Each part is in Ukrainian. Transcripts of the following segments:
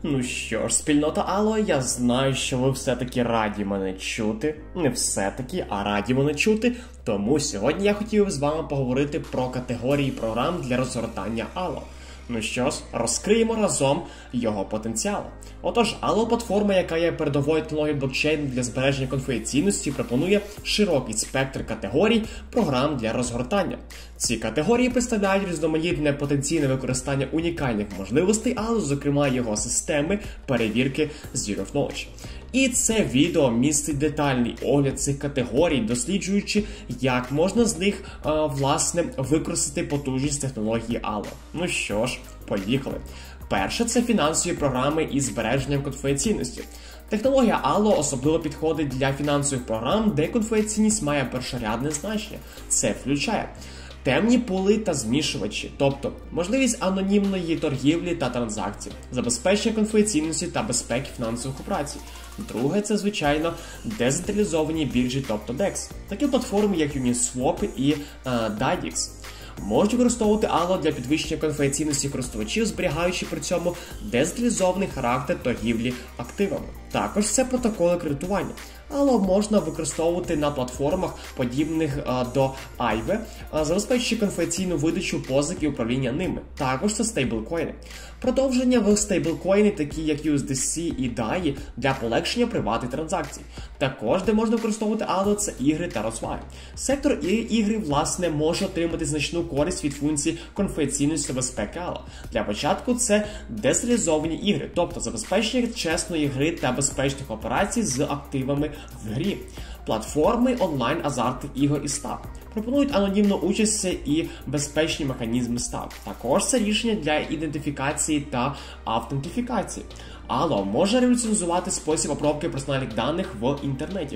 Ну що ж, спільнота Алло, я знаю, що ви все-таки раді мене чути. Не все-таки, а раді мене чути. Тому сьогодні я хотів з вами поговорити про категорії програм для розгортання Алло. Ну що ж, розкриємо разом його потенціал. Отож, Allo платформа, яка є передовою технологією блокчейну для збереження конфіденційності, пропонує широкий спектр категорій програм для розгортання. Ці категорії представляють різноманітне потенційне використання унікальних можливостей Allo, зокрема його системи перевірки Zero of Knowledge. І це відео містить детальний огляд цих категорій, досліджуючи, як можна з них, власне, використати потужність технології Allo. Ну що ж, поїхали. Перше – це фінансові програми із збереженням конфіденційності. Технологія Allo особливо підходить для фінансових програм, де конфіденційність має першорядне значення. Це включає темні пули та змішувачі, тобто можливість анонімної торгівлі та транзакцій, забезпечення конфіденційності та безпеки фінансових операцій. Друге – це, звичайно, децентралізовані біржі, тобто DEX. Такі платформи, як Uniswap і DAIDEX. Можуть використовувати Allo для підвищення конфіденційності користувачів, зберігаючи при цьому децентралізований характер торгівлі активами. Також це протоколи кредитування. Allo можна використовувати на платформах, подібних до Aave, забезпечуючи конфіденційну видачу позик і управління ними. Також це стейблкоїни. Продовження в стейблкоїни, такі як USDC і DAI, для полегшення приватних транзакцій. Також, де можна використовувати Allo, це ігри та розваги. Сектор ігри, власне, може отримати значну користь від функцій конфіденційності та безпеки Allo. Для початку це децентралізовані ігри, тобто забезпечення чесної гри та безпечних операцій з активами в грі. Платформи онлайн-азартних ігор і став пропонують анонімну участь і безпечні механізми став. Також це рішення для ідентифікації та автентифікації. Allo може революціонізувати спосіб обробки персональних даних в інтернеті,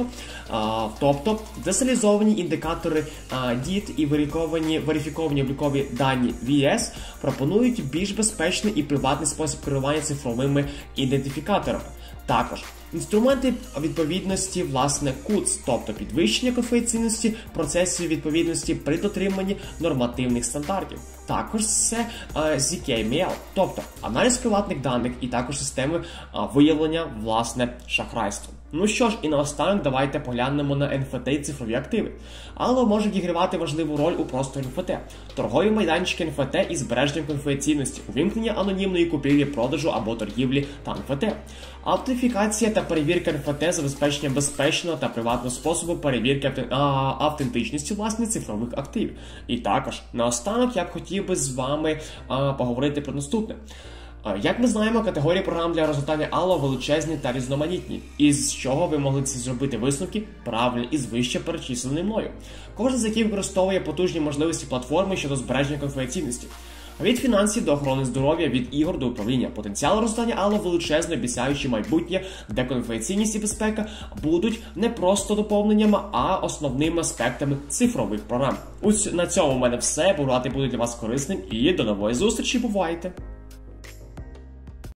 тобто децентралізовані індикатори DID і верифіковані облікові дані VS пропонують більш безпечний і приватний спосіб керування цифровими ідентифікаторами. Також інструменти відповідності, власне, CUDS, тобто підвищення конфіденційності процесів відповідності при дотриманні нормативних стандартів. Також це ZK-ML, тобто аналіз приватних даних і також системи виявлення, власне, шахрайства. Ну що ж, і наостанок давайте поглянемо на NFT і цифрові активи. Allo може відігравати важливу роль у просторі NFT. Торгові майданчики NFT із збереженням конфіденційності, увімкнення анонімної купівлі, продажу або торгівлі та NFT. Автентифікація та перевірка NFT, забезпечення безпечного та приватного способу перевірки автентичності, власне, цифрових активів. І також, наостанок, я б хотів би з вами поговорити про наступне. Як ми знаємо, категорії програм для розгортання Allo величезні та різноманітні, із чого ви могли це зробити висновки правильно із вище перечисленим мною. Кожен з яких використовує потужні можливості платформи щодо збереження конфіденційності. Від фінансів до охорони здоров'я, від ігор до управління. Потенціал розгортання Allo величезно, обіцяючи майбутнє, де конфіденційність і безпека будуть не просто доповненнями, а основними аспектами цифрових програм. Ось на цьому в мене все. Пограти буде для вас корисним і до нової зустрічі. Бувайте!